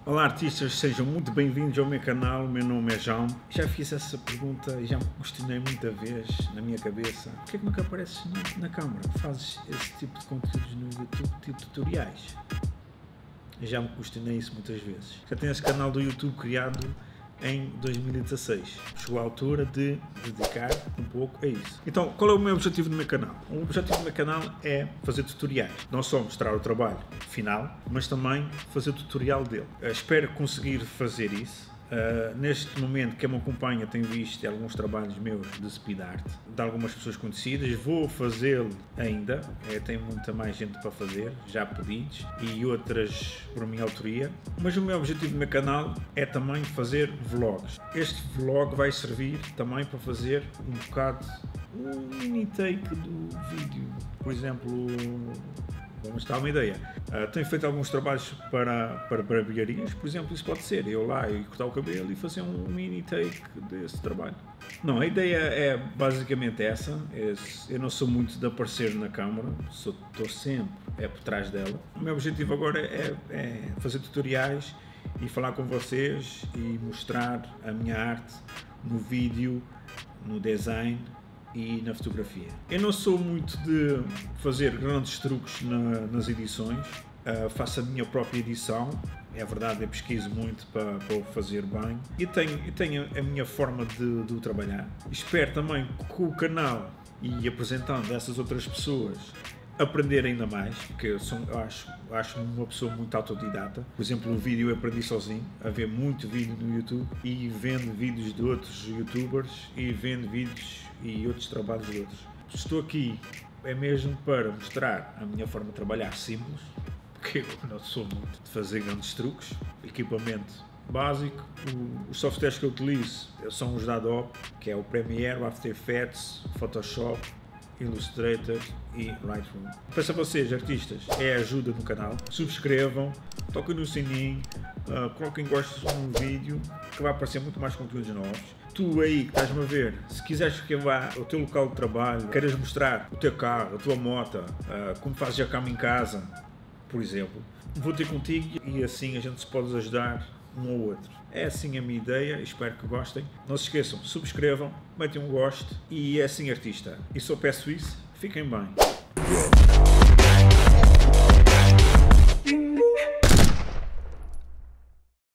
Olá artistas, sejam muito bem-vindos ao meu canal, o meu nome é João. Já fiz essa pergunta e já me questionei muita vez na minha cabeça. Porquê é que nunca apareces na câmara? Fazes esse tipo de conteúdos no YouTube, tipo tutoriais? Eu já me questionei isso muitas vezes. Já tenho esse canal do YouTube criado em 2016. Chegou a altura de dedicar um pouco a isso. Então, qual é o meu objetivo no meu canal? O objetivo do meu canal é fazer tutoriais. Não só mostrar o trabalho final, mas também fazer tutorial dele. Espero conseguir fazer isso. Neste momento, quem me acompanha tem visto alguns trabalhos meus de speed art, de algumas pessoas conhecidas. Vou fazê-lo ainda, tem muita mais gente para fazer, já pedidos, e outras por minha autoria. Mas o meu objetivo no meu canal é também fazer vlogs. Este vlog vai servir também para fazer um bocado, um mini take do vídeo. Por exemplo, vamos dar uma ideia. Tenho feito alguns trabalhos para barbearias, por exemplo, isso pode ser eu lá e cortar o cabelo e fazer um mini take desse trabalho. Não, a ideia é basicamente essa. Eu não sou muito de aparecer na câmara, estou sempre por trás dela. O meu objetivo agora é fazer tutoriais e falar com vocês e mostrar a minha arte no vídeo, no design e na fotografia. Eu não sou muito de fazer grandes truques nas edições, faço a minha própria edição, é verdade, eu pesquiso muito para o fazer bem e tenho a minha forma de trabalhar. Espero também que com o canal e apresentando essas outras pessoas aprender ainda mais, porque eu acho uma pessoa muito autodidata. Por exemplo, o vídeo eu aprendi sozinho, a ver muito vídeo no YouTube e vendo vídeos de outros youtubers e vendo vídeos e outros trabalhos de outros. Estou aqui é mesmo para mostrar a minha forma de trabalhar simples, porque eu não sou muito de fazer grandes truques, equipamento básico. Os softwares que eu utilizo são os da Adobe, que é o Premiere, o After Effects, Photoshop, Illustrator e Lightroom. Peço a vocês, artistas, é ajuda no canal, subscrevam, toquem no sininho, coloquem gostos no vídeo, que vai aparecer muito mais conteúdos novos. Tu aí que estás-me a ver, se quiseres que eu vá ao teu local de trabalho, queiras mostrar o teu carro, a tua moto, como fazes a cama em casa, por exemplo, vou ter contigo e assim a gente se pode ajudar um ao outro. É assim a minha ideia, espero que gostem. Não se esqueçam, subscrevam, metem um gosto e é assim artista. E só peço isso, fiquem bem.